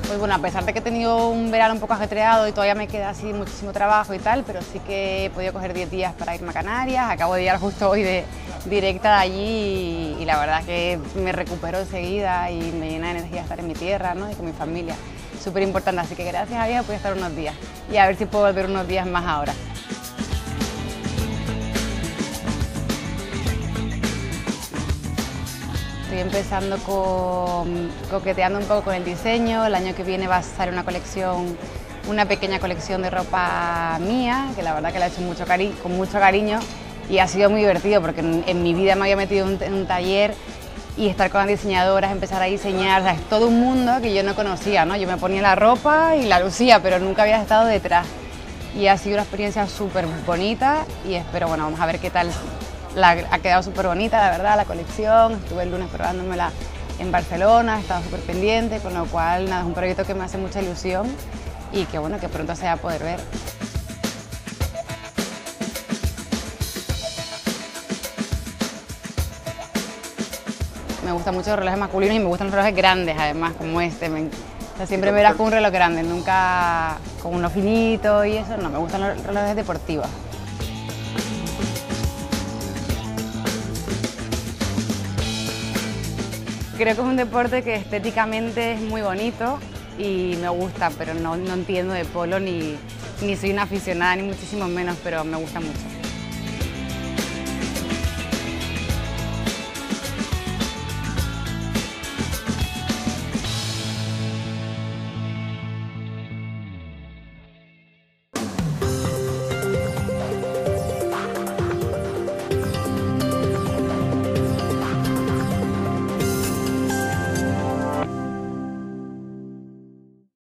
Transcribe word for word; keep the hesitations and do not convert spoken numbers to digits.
Pues bueno, a pesar de que he tenido un verano un poco ajetreado y todavía me queda así muchísimo trabajo y tal, pero sí que he podido coger diez días para irme a Canarias, acabo de llegar justo hoy de directa de allí y, y la verdad es que me recupero enseguida y me llena de energía estar en mi tierra, ¿no? Y con mi familia, súper importante, así que gracias a Dios voy a estar unos días y a ver si puedo volver unos días más ahora. Estoy empezando con, coqueteando un poco con el diseño. El año que viene va a salir una colección, una pequeña colección de ropa mía, que la verdad que la he hecho mucho cari con mucho cariño y ha sido muy divertido porque en, en mi vida me había metido en un, un taller y estar con las diseñadoras, empezar a diseñar, o sea, es todo un mundo que yo no conocía, ¿no? Yo me ponía la ropa y la lucía, pero nunca había estado detrás. Y ha sido una experiencia súper bonita y espero, bueno, vamos a ver qué tal. La, ha quedado súper bonita, la verdad, la colección. Estuve el lunes probándomela en Barcelona, he estado súper pendiente, con lo cual, nada, es un proyecto que me hace mucha ilusión y que, bueno, que pronto se va a poder ver. Me gustan mucho los relojes masculinos y me gustan los relojes grandes, además, como este. Me, o sea, siempre me verás con un reloj grande, nunca con uno finito y eso, no, me gustan los relojes deportivos. Creo que es un deporte que estéticamente es muy bonito y me gusta, pero no, no entiendo de polo ni, ni soy una aficionada, ni muchísimo menos, pero me gusta mucho.